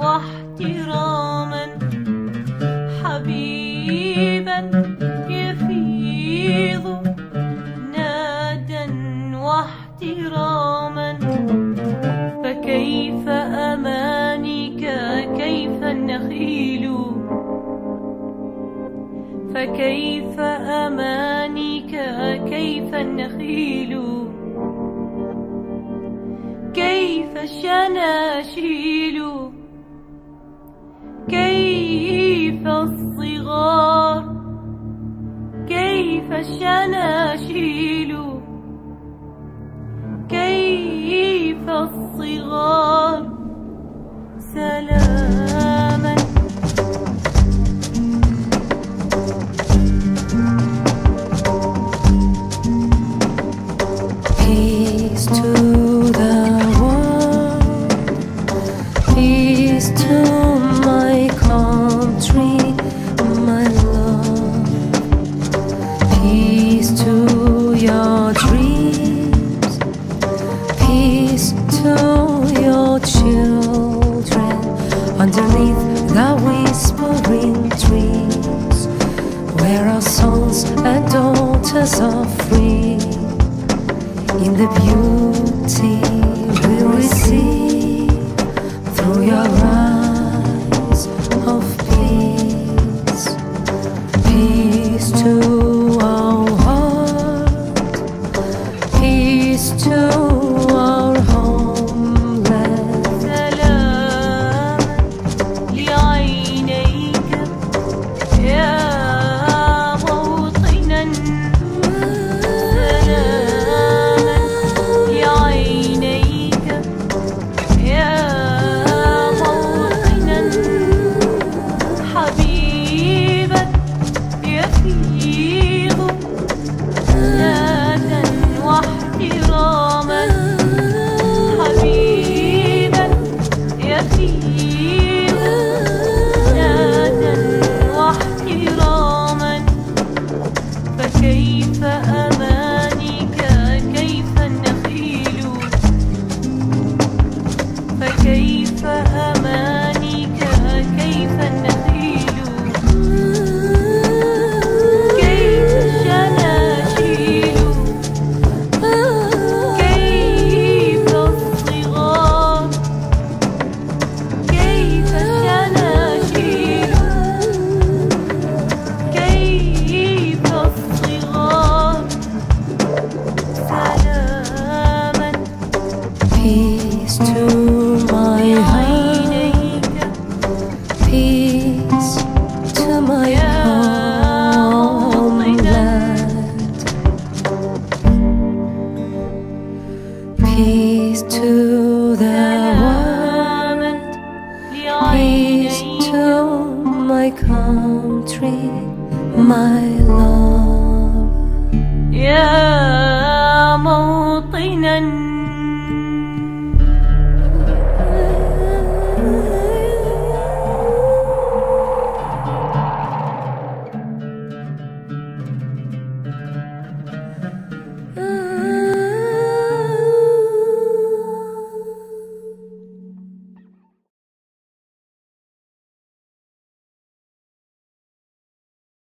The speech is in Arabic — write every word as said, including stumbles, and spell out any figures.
واحتراما، حبيبا يفيض نادا واحتراما. فكيف أمانيك كيف النخيل، فكيف أمانيك كيف النخيل، كيف الشناشيل، كيف الصغار، كيف الشناشيل، كيف الصغار. سلاما Peace to the world, peace to my country, my love, peace to your dreams, peace to your children underneath the whispering trees, where our sons and daughters are free. In the beauty we receive through your eyes of peace, peace to our heart, peace to our homeland. سلام لعينيك يا موطنا، فكيف أمانيك كيف النخيل، فكيف أمانيك كيف النخيل، كيف الشناشيل، كيف الصغار، كيف الشناشيل، كيف الصغار. سلاما Peace to my heart, peace to my homeland, peace to the world, peace to my country, my love. يا موطنا